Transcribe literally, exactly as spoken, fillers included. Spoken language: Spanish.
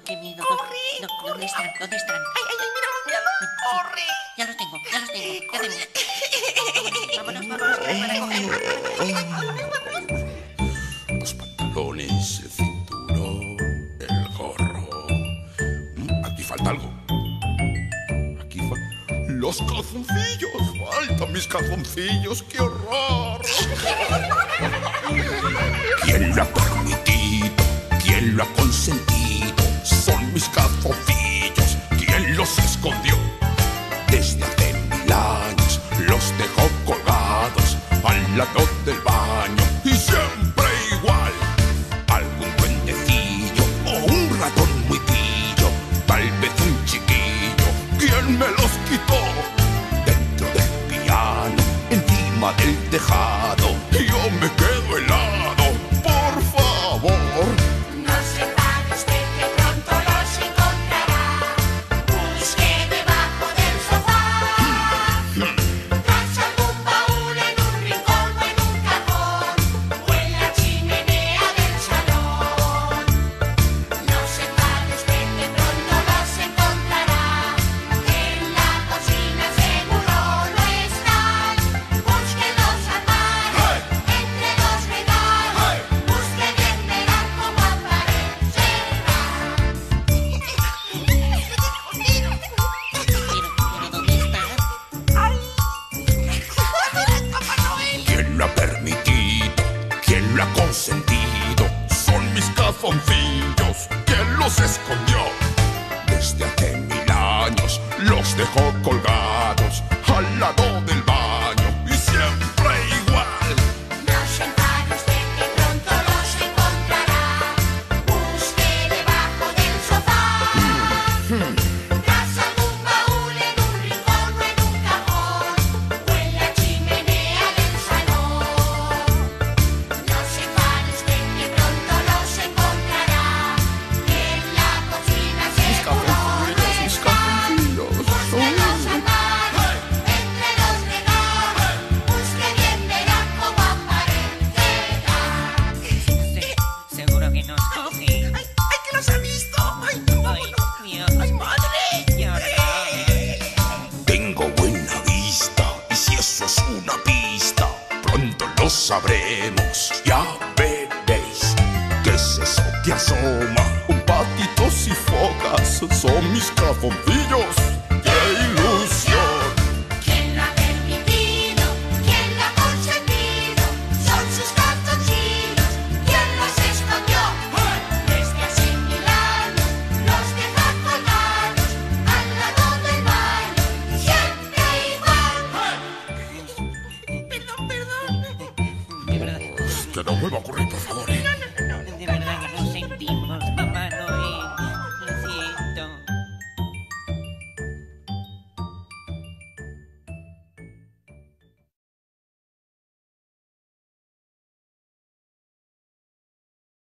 qué miedo. ¡Corre! No, corre. ¿Dónde están? ¿Dónde están? ¡Ay, ay, ay! ¡Míralo, míralo! ¡Corre! Ya los tengo, ya los tengo. ¿Qué hacemos? Vámonos, vámonos, que nos van a coger. Los pantalones, el cinturón, el gorro. Mm, Aquí falta algo. Aquí falta... Los calzoncillos. Faltan mis calzoncillos. ¡Qué horror! ¿Quién lo ha permitido? ¿Quién lo ha consentido? Son mis calzoncillos. ¿Quién los escondió? Desde hace mil años los dejó colgados al lado del baño y siempre igual. Algún duendecillo o un ratón muy pillo, tal vez un chiquillo. ¿Quién me los quitó? Dentro del piano, encima del tejado, yo me quedo helado. Por favor, No se enfade usted que pronto los encontrará. Busque debajo del sofá. Tras algún baúl en un rincón o en un cajón, o en la chimenea del salón. No se enfade usted que pronto los encontrará. En la cocina seguro no están. Busque los armarios, entre los regalos. Busque bien, verá cómo aparecerá. Pero, pero ¿dónde están? ¡Papá Noel! ¿quién lo ha permitido? ¿Quién lo ha consentido? Son mis calzoncillos. ¿Quién los escondió? Desde hace mil años los dejó colgados al lado del baño y siempre igual. No se enfade usted que pronto los encontrará. Busque debajo del sofá. Tras algún baúl en un rincón o en un cajón, o en la chimenea del salón. No se enfade usted que pronto los encontrará. En la cocina seguro no Mis están. calzoncillos. Busque los armarios, entre los regalos. Busque bien, verá cómo aparecerá. Se- seguro que nos coge. ¡Ay, ay, que los ha visto! ¡Ay, no! Ay, Dios. ¡Ay, madre! Qué horror. Tengo buena vista y si eso es una pista, pronto lo sabremos. Ya veréis qué es eso que asoma. Un patitos y focas son mis calzoncillos. ¡Qué ilusión! ¿Quién lo ha permitido? ¿Quién lo ha consentido? Son sus calzoncillos. ¿Quién los escondió? Desde hace mil años los deja colgados al lado del baño, siempre igual. Perdón, perdón. De verdad. Que no vuelva a ocurrir.